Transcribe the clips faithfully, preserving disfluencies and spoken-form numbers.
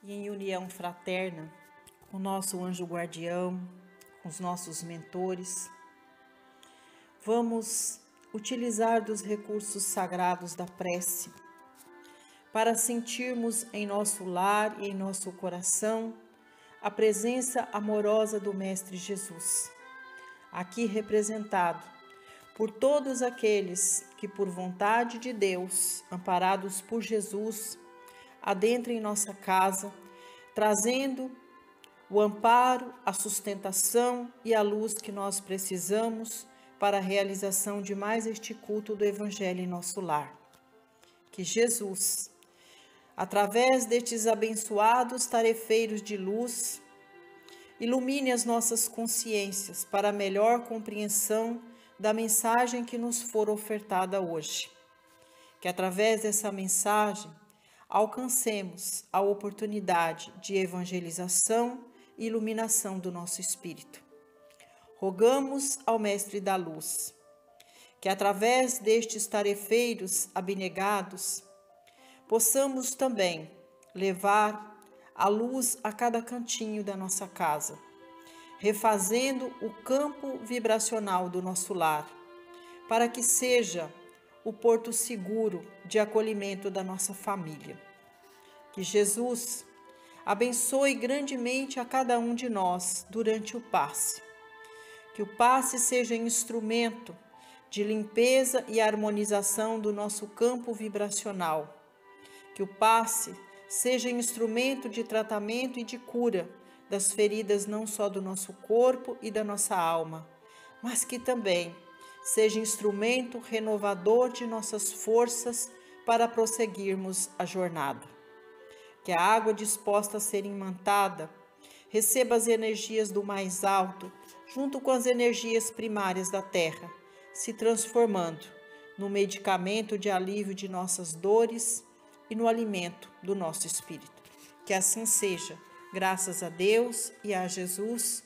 e em união fraterna com o nosso anjo guardião, com os nossos mentores, vamos utilizar dos recursos sagrados da prece para sentirmos em nosso lar e em nosso coração a presença amorosa do Mestre Jesus, aqui representado por todos aqueles que, por vontade de Deus, amparados por Jesus, adentrem em nossa casa, trazendo o amparo, a sustentação e a luz que nós precisamos para a realização de mais este culto do Evangelho em nosso lar. Que Jesus, através destes abençoados tarefeiros de luz, ilumine as nossas consciências para a melhor compreensão da mensagem que nos for ofertada hoje. Que através dessa mensagem alcancemos a oportunidade de evangelização e iluminação do nosso espírito. Rogamos ao Mestre da Luz que, através destes tarefeiros abnegados, possamos também levar a luz a cada cantinho da nossa casa, refazendo o campo vibracional do nosso lar, para que seja o porto seguro de acolhimento da nossa família. Que Jesus abençoe grandemente a cada um de nós durante o passe. Que o passe seja instrumento de limpeza e harmonização do nosso campo vibracional. Que o passe seja instrumento de tratamento e de cura das feridas não só do nosso corpo e da nossa alma, mas que também seja instrumento renovador de nossas forças para prosseguirmos a jornada. Que a água disposta a ser imantada receba as energias do mais alto, junto com as energias primárias da terra, se transformando no medicamento de alívio de nossas dores e no alimento do nosso espírito. Que assim seja, graças a Deus e a Jesus,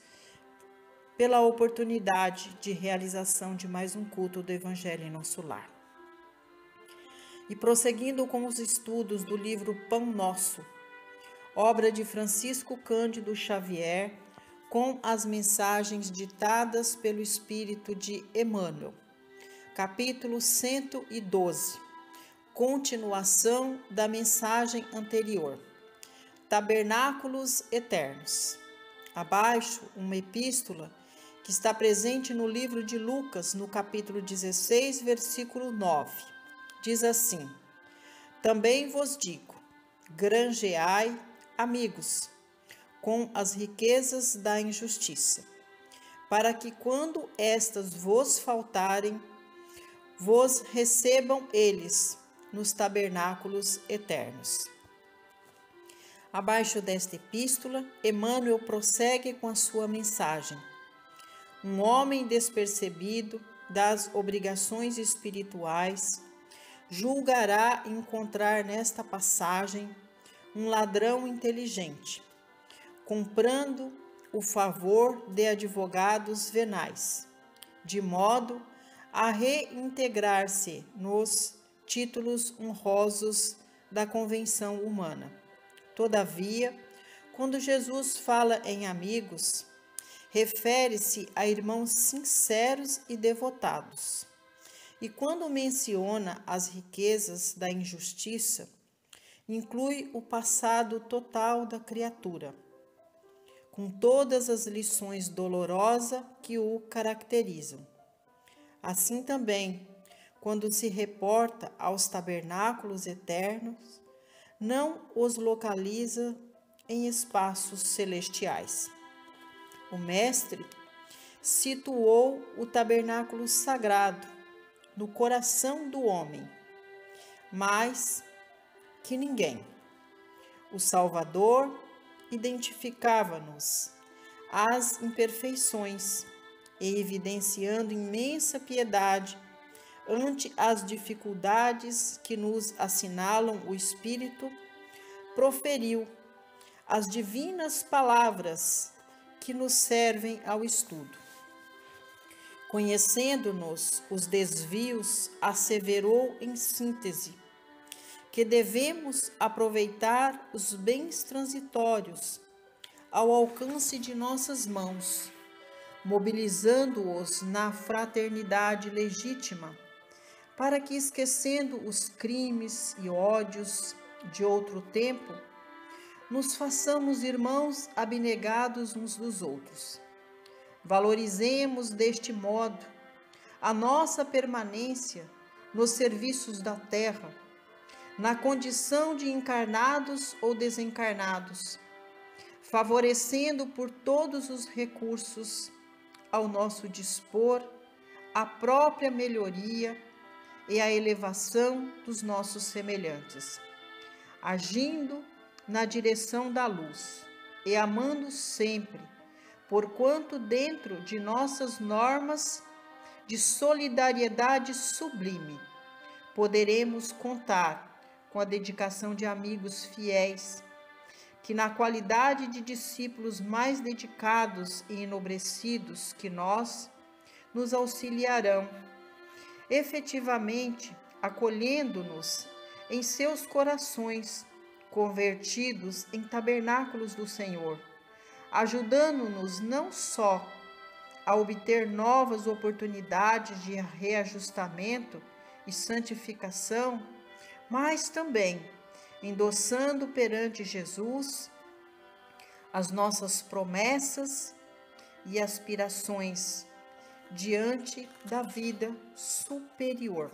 pela oportunidade de realização de mais um culto do Evangelho em nosso lar. E prosseguindo com os estudos do livro Pão Nosso, obra de Francisco Cândido Xavier, com as mensagens ditadas pelo Espírito de Emmanuel, capítulo cento e doze, continuação da mensagem anterior, Tabernáculos Eternos. Abaixo, uma epístola que está presente no livro de Lucas, no capítulo dezesseis, versículo nove. Diz assim: Também vos digo, granjeai amigos com as riquezas da injustiça, para que quando estas vos faltarem, vos recebam eles nos tabernáculos eternos. Abaixo desta epístola, Emmanuel prossegue com a sua mensagem. Um homem despercebido das obrigações espirituais julgará encontrar nesta passagem um ladrão inteligente, comprando o favor de advogados venais, de modo a reintegrar-se nos títulos honrosos da convenção humana. Todavia, quando Jesus fala em amigos, refere-se a irmãos sinceros e devotados. E quando menciona as riquezas da injustiça, inclui o passado total da criatura, com todas as lições dolorosas que o caracterizam. Assim também, quando se reporta aos tabernáculos eternos, não os localiza em espaços celestiais. O Mestre situou o tabernáculo sagrado no coração do homem, mais que ninguém. O Salvador identificava-nos as imperfeições e, evidenciando imensa piedade ante as dificuldades que nos assinalam o Espírito, proferiu as divinas palavras que nos servem ao estudo. Conhecendo-nos os desvios, asseverou em síntese que devemos aproveitar os bens transitórios ao alcance de nossas mãos, mobilizando-os na fraternidade legítima, para que, esquecendo os crimes e ódios de outro tempo, nos façamos irmãos abnegados uns dos outros. Valorizemos deste modo a nossa permanência nos serviços da terra, na condição de encarnados ou desencarnados, favorecendo por todos os recursos ao nosso dispor a própria melhoria e a elevação dos nossos semelhantes, agindo na direção da luz e amando sempre, porquanto dentro de nossas normas de solidariedade sublime, poderemos contar com a dedicação de amigos fiéis, que na qualidade de discípulos mais dedicados e enobrecidos que nós, nos auxiliarão, efetivamente acolhendo-nos em seus corações, convertidos em tabernáculos do Senhor, ajudando-nos não só a obter novas oportunidades de reajustamento e santificação, mas também endossando perante Jesus as nossas promessas e aspirações diante da vida superior.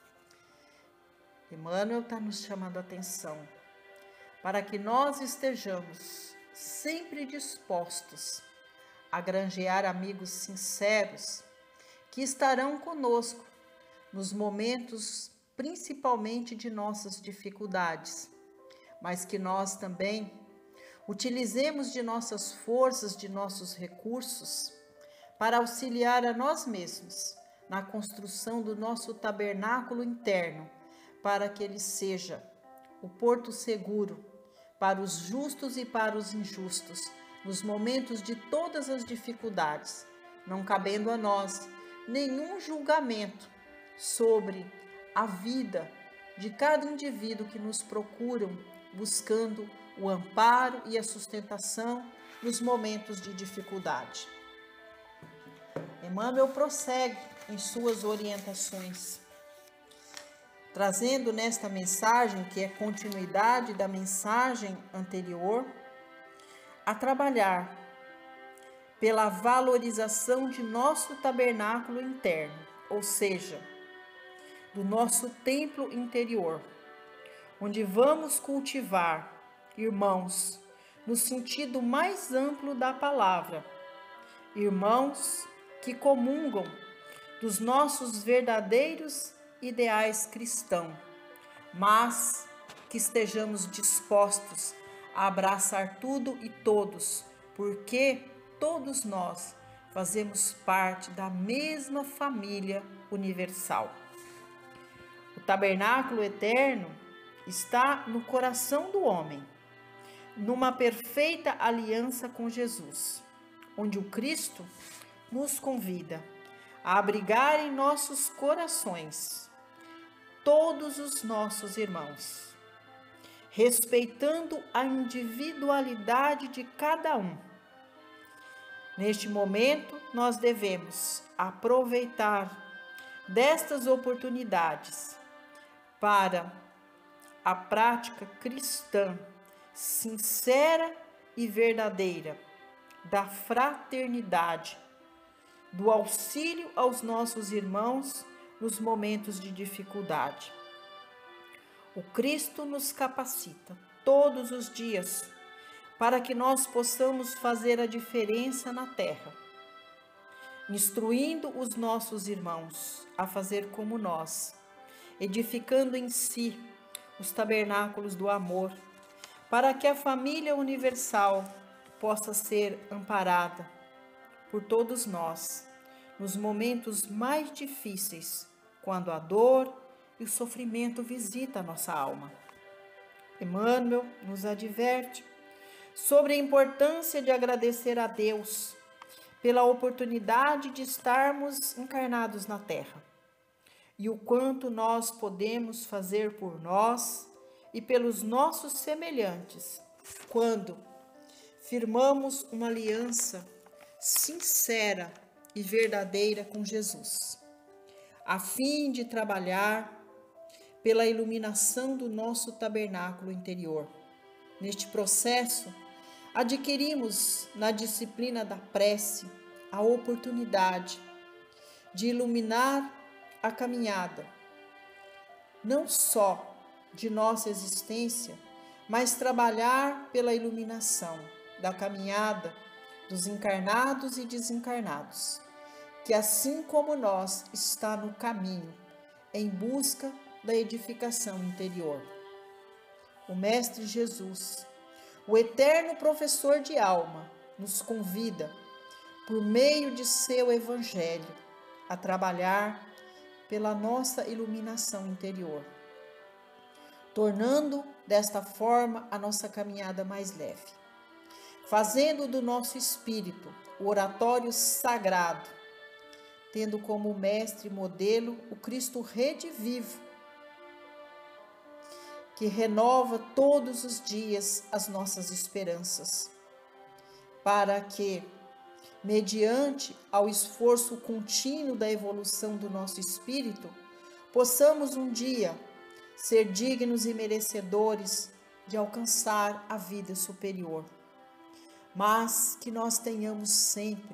Emmanuel está nos chamando a atenção para que nós estejamos sempre dispostos a granjear amigos sinceros que estarão conosco nos momentos principalmente de nossas dificuldades, mas que nós também utilizemos de nossas forças, de nossos recursos, para auxiliar a nós mesmos na construção do nosso tabernáculo interno, para que ele seja o porto seguro para os justos e para os injustos, nos momentos de todas as dificuldades, não cabendo a nós nenhum julgamento sobre a vida de cada indivíduo que nos procuram, buscando o amparo e a sustentação nos momentos de dificuldade. Emmanuel prossegue em suas orientações, trazendo nesta mensagem, que é continuidade da mensagem anterior, a trabalhar pela valorização de nosso tabernáculo interno, ou seja, do nosso templo interior, onde vamos cultivar irmãos no sentido mais amplo da palavra, irmãos que comungam dos nossos verdadeiros ideais cristãos, mas que estejamos dispostos a abraçar tudo e todos, porque todos nós fazemos parte da mesma família universal. O tabernáculo eterno está no coração do homem, numa perfeita aliança com Jesus, onde o Cristo nos convida a abrigar em nossos corações todos os nossos irmãos, respeitando a individualidade de cada um. Neste momento, nós devemos aproveitar destas oportunidades para a prática cristã sincera e verdadeira da fraternidade, do auxílio aos nossos irmãos nos momentos de dificuldade. O Cristo nos capacita todos os dias para que nós possamos fazer a diferença na terra, instruindo os nossos irmãos a fazer como nós, edificando em si os tabernáculos do amor, para que a família universal possa ser amparada por todos nós nos momentos mais difíceis, quando a dor e o sofrimento visitam a nossa alma. Emmanuel nos adverte sobre a importância de agradecer a Deus pela oportunidade de estarmos encarnados na terra e o quanto nós podemos fazer por nós e pelos nossos semelhantes, quando firmamos uma aliança sincera e verdadeira com Jesus, a fim de trabalhar pela iluminação do nosso tabernáculo interior. Neste processo, adquirimos na disciplina da prece a oportunidade de iluminar a caminhada, não só de nossa existência, mas trabalhar pela iluminação da caminhada dos encarnados e desencarnados, que assim como nós está no caminho em busca da edificação interior. O Mestre Jesus, o eterno professor de alma, nos convida, por meio de seu Evangelho, a trabalhar pela nossa iluminação interior, tornando desta forma a nossa caminhada mais leve, fazendo do nosso espírito o oratório sagrado, tendo como mestre modelo o Cristo redivivo, que renova todos os dias as nossas esperanças, para que, mediante ao esforço contínuo da evolução do nosso espírito, possamos um dia ser dignos e merecedores de alcançar a vida superior, mas que nós tenhamos sempre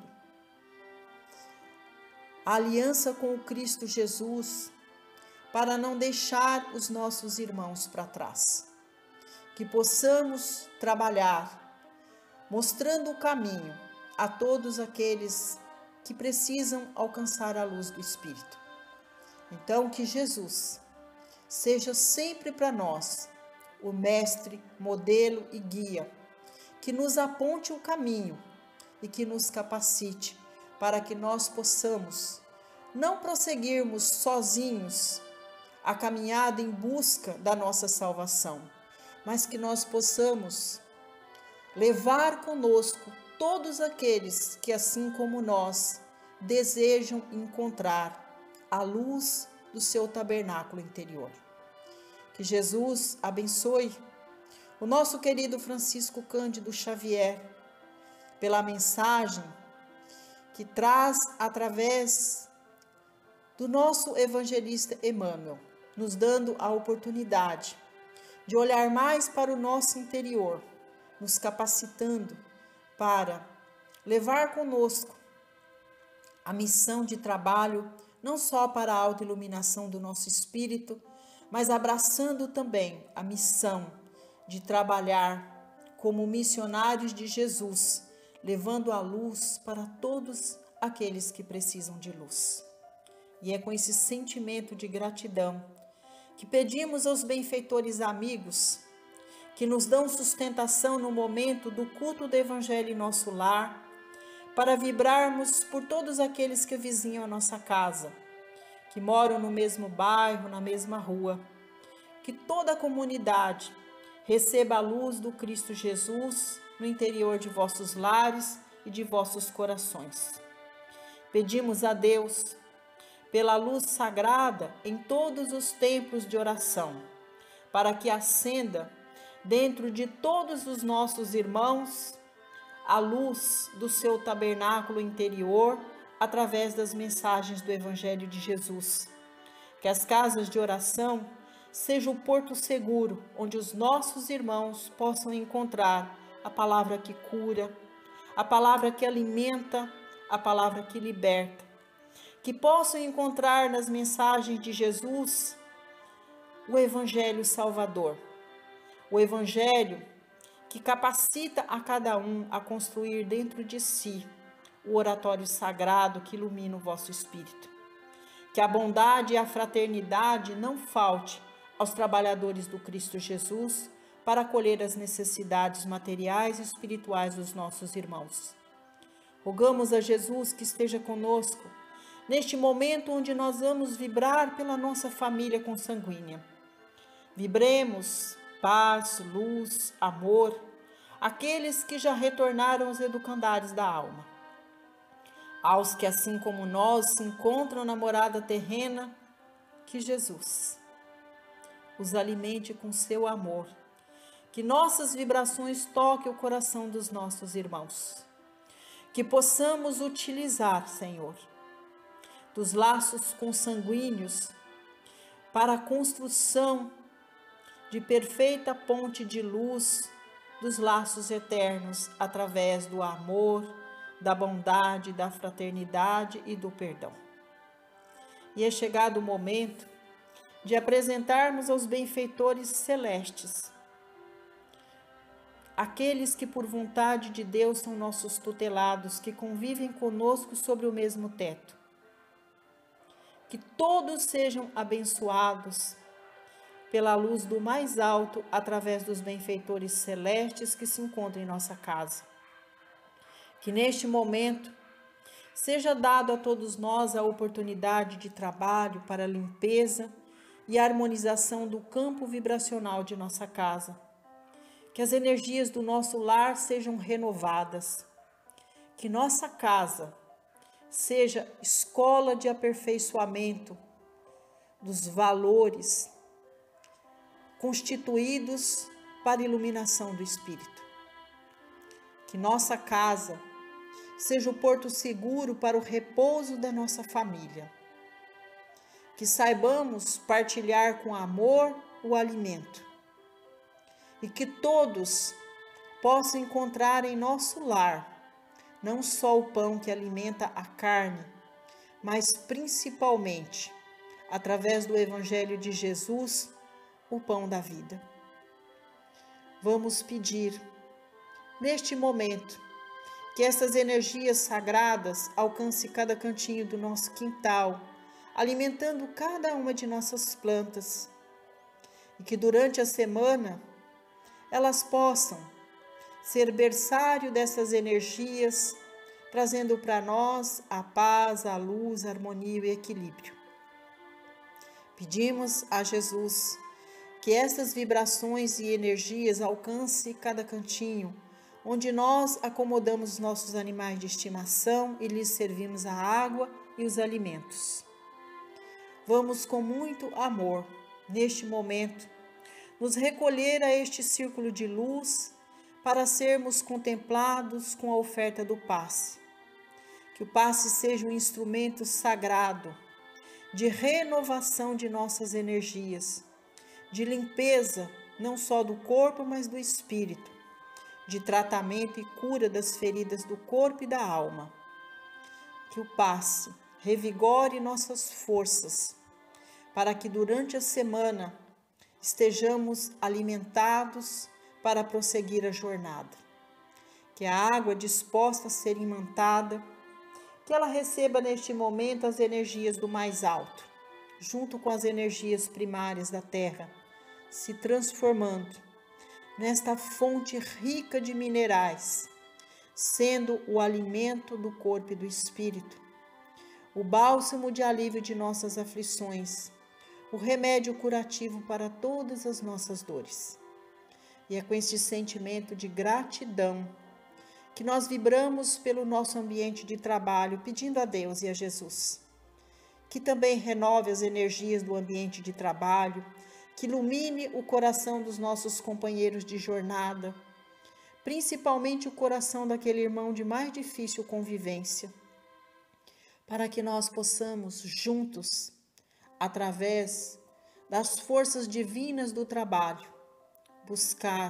a aliança com o Cristo Jesus, para não deixar os nossos irmãos para trás. Que possamos trabalhar, mostrando o caminho a todos aqueles que precisam alcançar a luz do Espírito. Então, que Jesus seja sempre para nós o mestre, modelo e guia, que nos aponte o caminho e que nos capacite para que nós possamos não prosseguirmos sozinhos a caminhada em busca da nossa salvação, mas que nós possamos levar conosco todos aqueles que, assim como nós, desejam encontrar a luz do seu tabernáculo interior. Que Jesus abençoe o nosso querido Francisco Cândido Xavier pela mensagem que traz através do nosso evangelista Emmanuel, nos dando a oportunidade de olhar mais para o nosso interior, nos capacitando para levar conosco a missão de trabalho, não só para a autoiluminação do nosso espírito, mas abraçando também a missão de trabalhar como missionários de Jesus, levando a luz para todos aqueles que precisam de luz. E é com esse sentimento de gratidão que pedimos aos benfeitores amigos que nos dão sustentação no momento do culto do Evangelho em nosso lar, para vibrarmos por todos aqueles que vizinham a nossa casa, que moram no mesmo bairro, na mesma rua, que toda a comunidade receba a luz do Cristo Jesus no interior de vossos lares e de vossos corações. Pedimos a Deus pela luz sagrada em todos os templos de oração, para que acenda dentro de todos os nossos irmãos a luz do seu tabernáculo interior através das mensagens do Evangelho de Jesus. Que as casas de oração sejam o porto seguro onde os nossos irmãos possam encontrar a palavra que cura, a palavra que alimenta, a palavra que liberta. Que possam encontrar nas mensagens de Jesus o Evangelho Salvador, o Evangelho que capacita a cada um a construir dentro de si o oratório sagrado que ilumina o vosso espírito. Que a bondade e a fraternidade não falte aos trabalhadores do Cristo Jesus para acolher as necessidades materiais e espirituais dos nossos irmãos. Rogamos a Jesus que esteja conosco neste momento onde nós vamos vibrar pela nossa família consanguínea. Vibremos paz, luz, amor, aqueles que já retornaram aos educandários da alma. Aos que, assim como nós, se encontram na morada terrena, que Jesus os alimente com seu amor. Que nossas vibrações toquem o coração dos nossos irmãos. Que possamos utilizar, Senhor, dos laços consanguíneos para a construção de perfeita ponte de luz dos laços eternos através do amor, da bondade, da fraternidade e do perdão. E é chegado o momento de apresentarmos aos benfeitores celestes, aqueles que por vontade de Deus são nossos tutelados, que convivem conosco sobre o mesmo teto. Que todos sejam abençoados pela luz do mais alto, através dos benfeitores celestes que se encontram em nossa casa. Que neste momento seja dado a todos nós a oportunidade de trabalho para a limpeza e harmonização do campo vibracional de nossa casa. Que as energias do nosso lar sejam renovadas. Que nossa casa seja escola de aperfeiçoamento dos valores constituídos para a iluminação do Espírito. Que nossa casa seja o porto seguro para o repouso da nossa família. Que saibamos partilhar com amor o alimento. E que todos possam encontrar em nosso lar não só o pão que alimenta a carne, mas principalmente, através do Evangelho de Jesus, o pão da vida. Vamos pedir, neste momento, que essas energias sagradas alcancem cada cantinho do nosso quintal, alimentando cada uma de nossas plantas, e que durante a semana elas possam ser berçário dessas energias, trazendo para nós a paz, a luz, a harmonia e o equilíbrio. Pedimos a Jesus que essas vibrações e energias alcancem cada cantinho, onde nós acomodamos nossos animais de estimação e lhes servimos a água e os alimentos. Vamos com muito amor, neste momento, nos recolher a este círculo de luz para sermos contemplados com a oferta do passe. Que o passe seja um instrumento sagrado de renovação de nossas energias, de limpeza não só do corpo, mas do espírito, de tratamento e cura das feridas do corpo e da alma. Que o passe revigore nossas forças, para que durante a semana estejamos alimentados para prosseguir a jornada. Que a água disposta a ser imantada, que ela receba neste momento as energias do mais alto, junto com as energias primárias da terra, se transformando nesta fonte rica de minerais, sendo o alimento do corpo e do espírito, o bálsamo de alívio de nossas aflições, o remédio curativo para todas as nossas dores. E é com este sentimento de gratidão que nós vibramos pelo nosso ambiente de trabalho, pedindo a Deus e a Jesus que também renove as energias do ambiente de trabalho, que ilumine o coração dos nossos companheiros de jornada, principalmente o coração daquele irmão de mais difícil convivência, para que nós possamos juntos, através das forças divinas do trabalho, buscar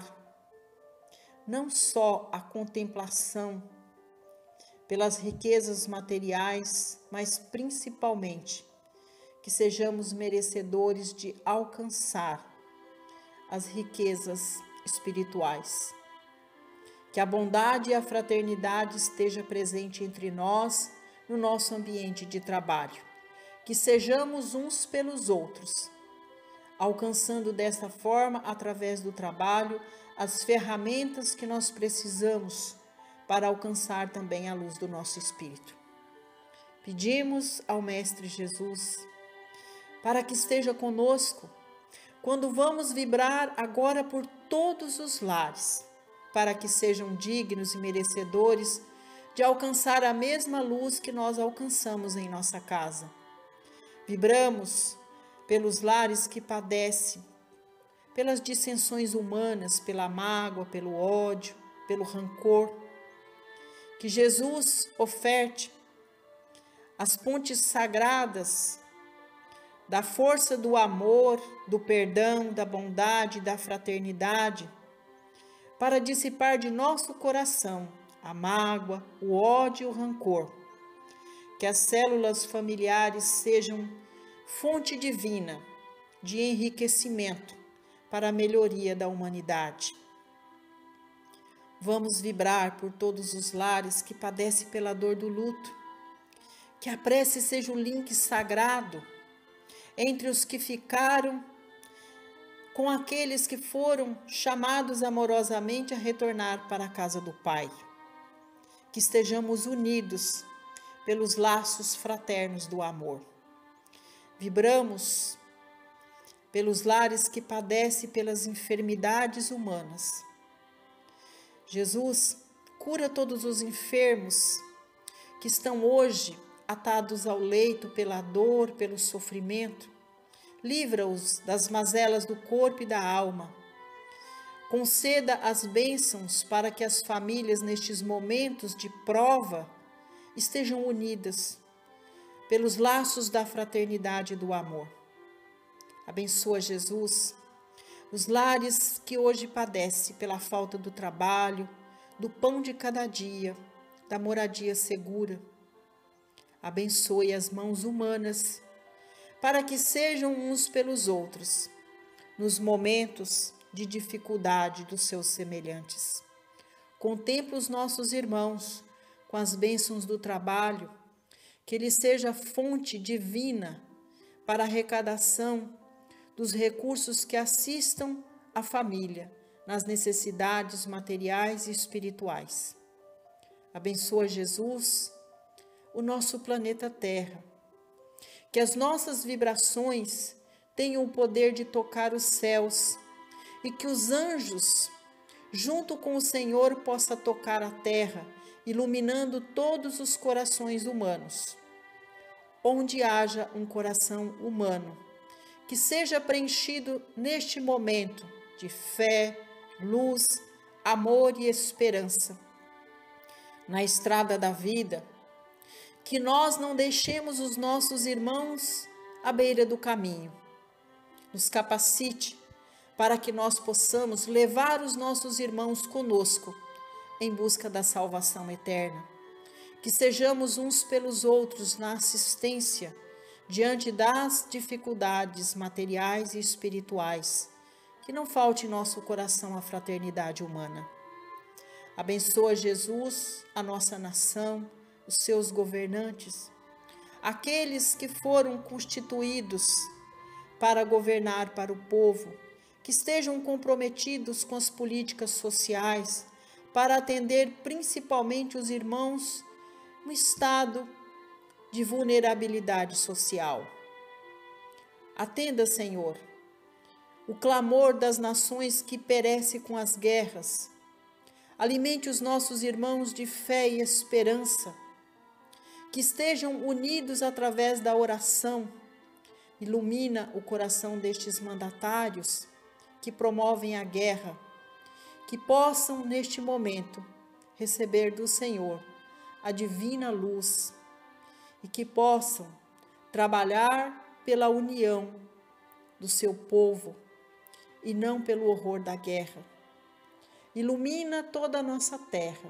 não só a contemplação pelas riquezas materiais, mas principalmente que sejamos merecedores de alcançar as riquezas espirituais. Que a bondade e a fraternidade esteja presente entre nós no nosso ambiente de trabalho. Que sejamos uns pelos outros, alcançando dessa forma, através do trabalho, as ferramentas que nós precisamos para alcançar também a luz do nosso espírito. Pedimos ao Mestre Jesus para que esteja conosco quando vamos vibrar agora por todos os lares, para que sejam dignos e merecedores de alcançar a mesma luz que nós alcançamos em nossa casa. Vibramos pelos lares que padecem pelas dissensões humanas, pela mágoa, pelo ódio, pelo rancor. Que Jesus oferte as pontes sagradas da força do amor, do perdão, da bondade, da fraternidade, para dissipar de nosso coração a mágoa, o ódio e o rancor. Que as células familiares sejam fonte divina de enriquecimento para a melhoria da humanidade. Vamos vibrar por todos os lares que padecem pela dor do luto. Que a prece seja o link sagrado entre os que ficaram com aqueles que foram chamados amorosamente a retornar para a casa do Pai. Que estejamos unidos pelos laços fraternos do amor. Vibramos pelos lares que padecem pelas enfermidades humanas. Jesus, cura todos os enfermos que estão hoje atados ao leito pela dor, pelo sofrimento. Livra-os das mazelas do corpo e da alma. Conceda as bênçãos para que as famílias, nestes momentos de prova, estejam unidas pelos laços da fraternidade e do amor. Abençoa, Jesus, os lares que hoje padecem pela falta do trabalho, do pão de cada dia, da moradia segura. Abençoe as mãos humanas, para que sejam uns pelos outros, nos momentos de dificuldade dos seus semelhantes. Contempla os nossos irmãos com as bênçãos do trabalho, que ele seja fonte divina para a arrecadação dos recursos que assistam a família nas necessidades materiais e espirituais. Abençoa, Jesus, o nosso planeta Terra, que as nossas vibrações tenham o poder de tocar os céus e que os anjos, junto com o Senhor, possam tocar a terra, iluminando todos os corações humanos. Onde haja um coração humano, que seja preenchido neste momento de fé, luz, amor e esperança. Na estrada da vida, que nós não deixemos os nossos irmãos à beira do caminho. Nos capacite para que nós possamos levar os nossos irmãos conosco em busca da salvação eterna. Que sejamos uns pelos outros na assistência diante das dificuldades materiais e espirituais. Que não falte em nosso coração a fraternidade humana. Abençoa, Jesus, a nossa nação, os seus governantes, aqueles que foram constituídos para governar para o povo, que estejam comprometidos com as políticas sociais, para atender principalmente os irmãos no estado de vulnerabilidade social. Atenda, Senhor, o clamor das nações que perecem com as guerras. Alimente os nossos irmãos de fé e esperança, que estejam unidos através da oração. Ilumina o coração destes mandatários que promovem a guerra, que possam neste momento receber do Senhor a divina luz e que possam trabalhar pela união do seu povo e não pelo horror da guerra. Ilumina toda a nossa terra.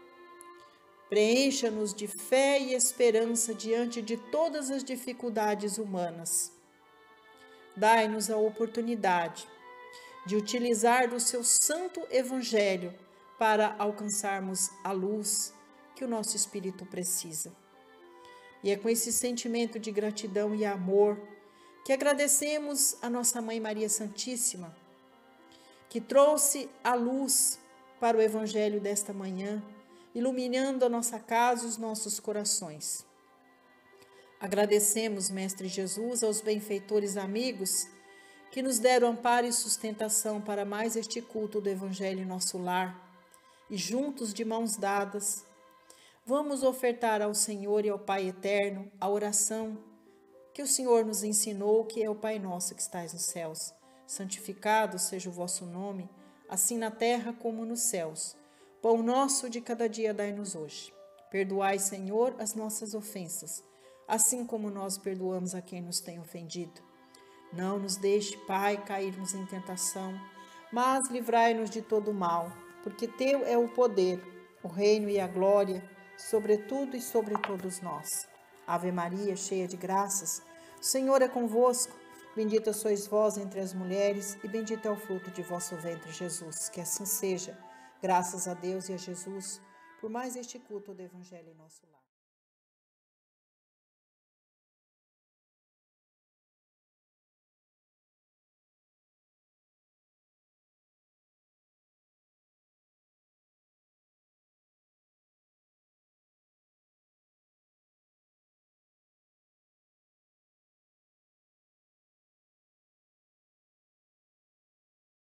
Preencha-nos de fé e esperança diante de todas as dificuldades humanas. Dai-nos a oportunidade de utilizar do seu santo evangelho para alcançarmos a luz que o nosso espírito precisa. E é com esse sentimento de gratidão e amor que agradecemos a nossa Mãe Maria Santíssima, que trouxe a luz para o evangelho desta manhã, iluminando a nossa casa e os nossos corações. Agradecemos, Mestre Jesus, aos benfeitores amigos que nos deram amparo e sustentação para mais este culto do Evangelho em nosso lar. E juntos, de mãos dadas, vamos ofertar ao Senhor e ao Pai Eterno a oração que o Senhor nos ensinou, que é o Pai Nosso que estais nos céus. Santificado seja o vosso nome, assim na terra como nos céus. Pão nosso de cada dia dai-nos hoje. Perdoai, Senhor, as nossas ofensas, assim como nós perdoamos a quem nos tem ofendido. Não nos deixe, Pai, cairmos em tentação, mas livrai-nos de todo mal, porque teu é o poder, o reino e a glória, sobre tudo e sobre todos nós. Ave Maria, cheia de graças, o Senhor é convosco. Bendita sois vós entre as mulheres, e bendito é o fruto de vosso ventre, Jesus. Que assim seja, graças a Deus e a Jesus, por mais este culto do Evangelho em nosso lar.